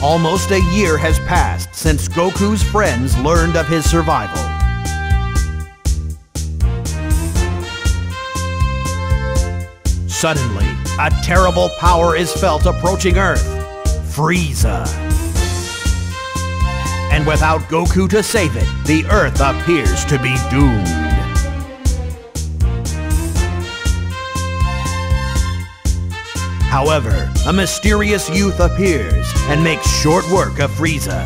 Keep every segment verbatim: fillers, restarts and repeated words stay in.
Almost a year has passed since Goku's friends learned of his survival. Suddenly, a terrible power is felt approaching Earth, Frieza. And without Goku to save it, the Earth appears to be doomed. However, a mysterious youth appears and makes short work of Frieza.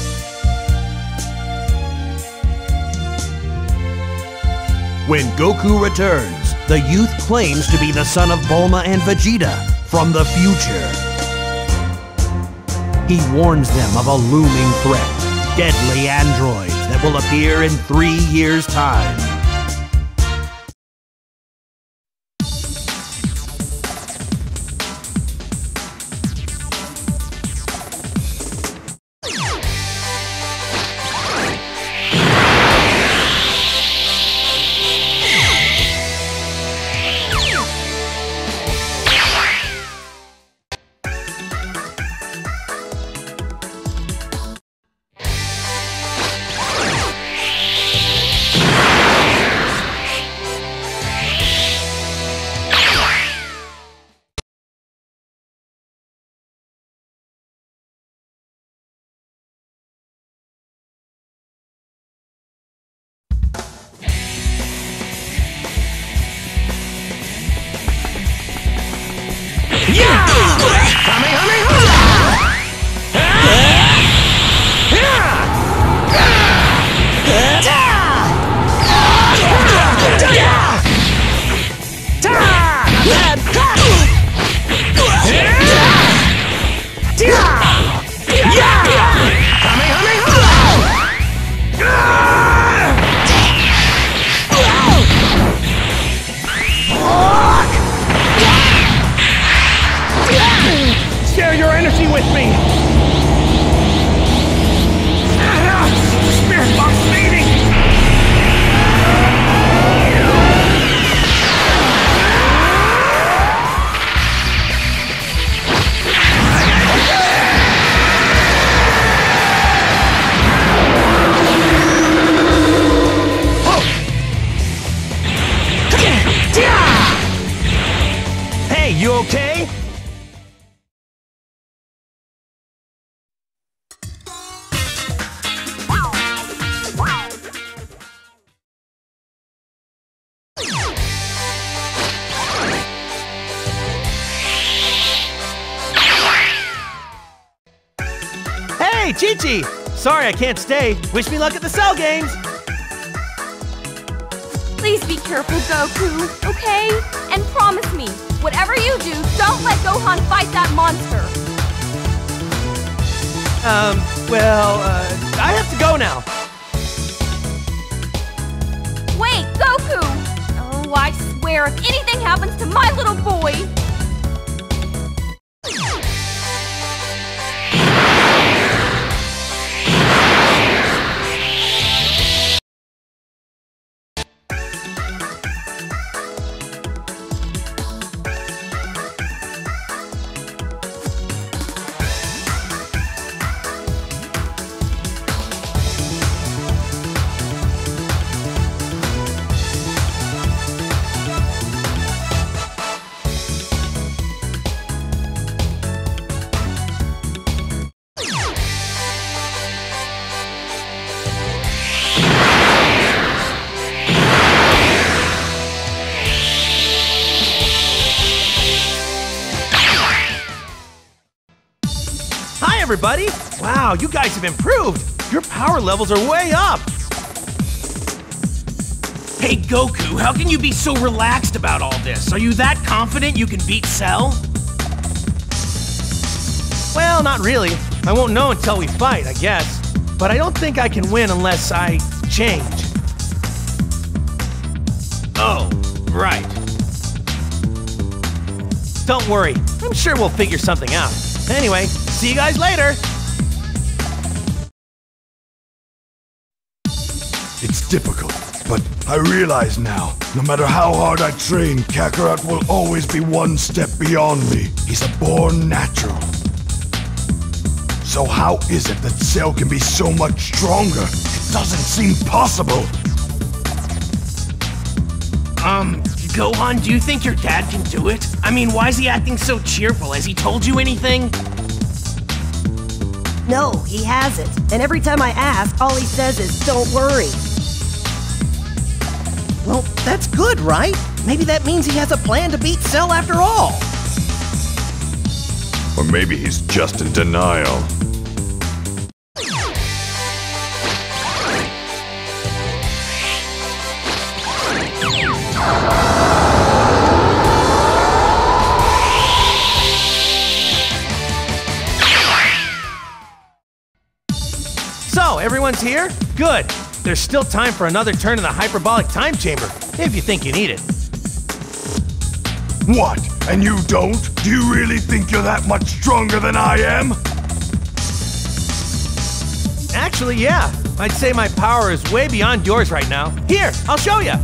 When Goku returns, the youth claims to be the son of Bulma and Vegeta from the future. He warns them of a looming threat, deadly androids that will appear in three years' time. Share your energy with me! Spirit box meeting! Hey, you okay? Hey, Chi-Chi! Sorry I can't stay. Wish me luck at the Cell Games! Please be careful, Goku, okay? And promise me, whatever you do, don't let Gohan fight that monster! Um, well, uh, I have to go now. Wait, Goku! Oh, I swear, if anything happens to my little boy... Hi, everybody! Wow, you guys have improved! Your power levels are way up! Hey, Goku, how can you be so relaxed about all this? Are you that confident you can beat Cell? Well, not really. I won't know until we fight, I guess. But I don't think I can win unless I change. Oh, right. Don't worry, I'm sure we'll figure something out. Anyway, see you guys later! It's difficult, but I realize now, no matter how hard I train, Kakarot will always be one step beyond me. He's a born natural. So how is it that Cell can be so much stronger? It doesn't seem possible. Um, Gohan, do you think your dad can do it? I mean, why is he acting so cheerful? Has he told you anything? No, he hasn't. And every time I ask, all he says is, don't worry. Well, that's good, right? Maybe that means he has a plan to beat Cell after all. Or maybe he's just in denial. So, everyone's here? Good. There's still time for another turn in the hyperbolic time chamber, if you think you need it. What? And you don't? Do you really think you're that much stronger than I am? Actually, yeah. I'd say my power is way beyond yours right now. Here, I'll show you.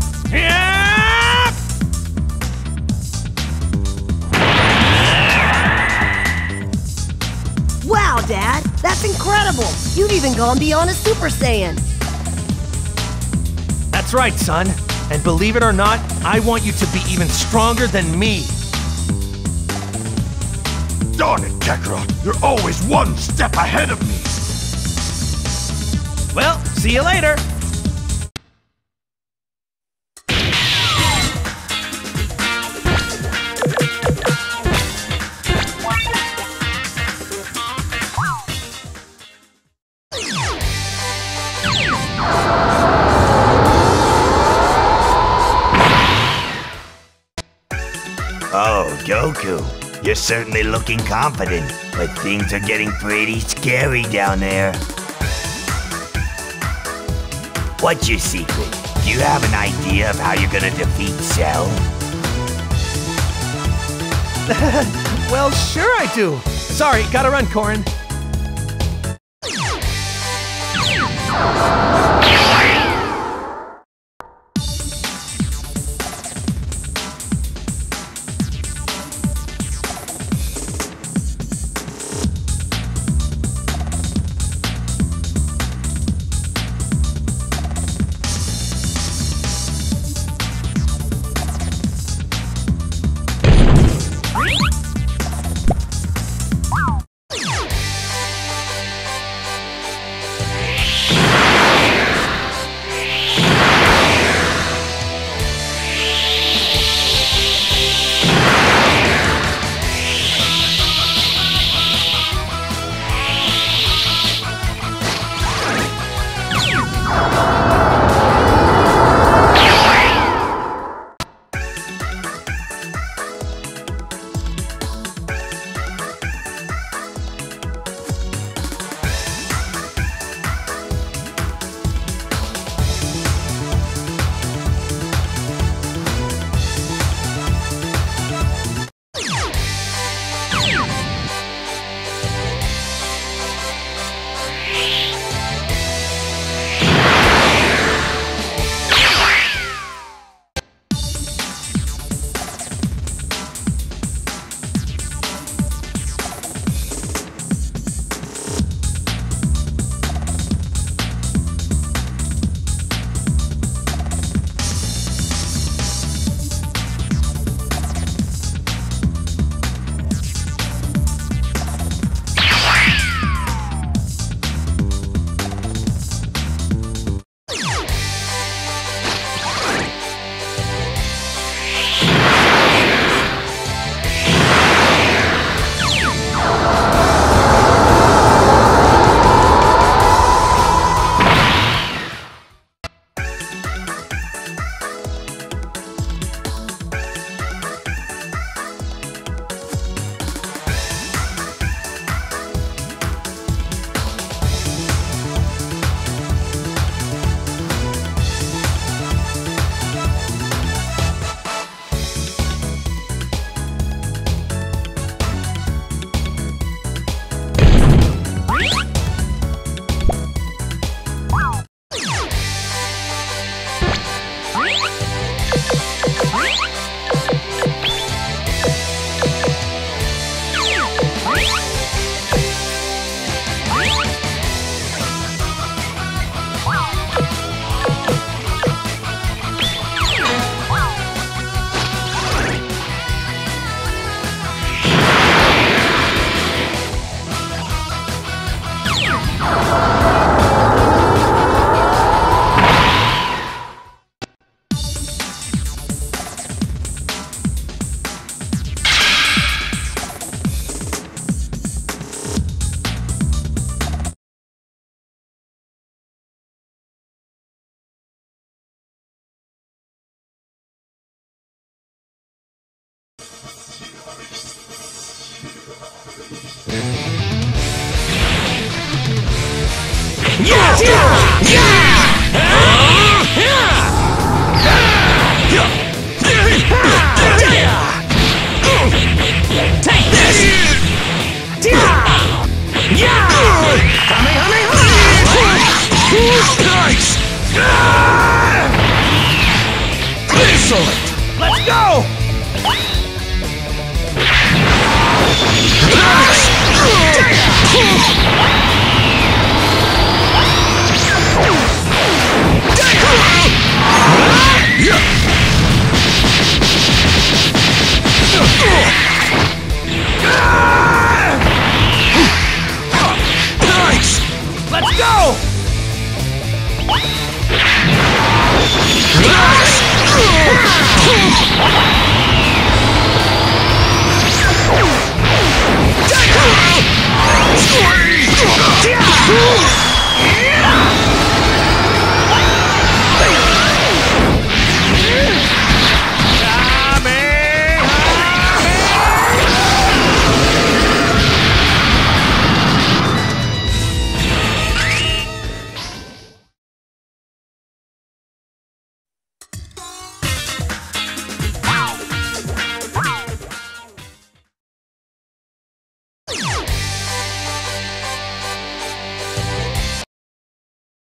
Wow, Dad, that's incredible. You've even gone beyond a Super Saiyan. That's right, son. And believe it or not, I want you to be even stronger than me. Darn it, Kakarot. You're always one step ahead of me. Well, see you later. Oh, Goku, you're certainly looking confident, but things are getting pretty scary down there. What's your secret? Do you have an idea of how you're gonna defeat Cell? Well, sure I do. Sorry, gotta run, Korin. Yeah! Yeah!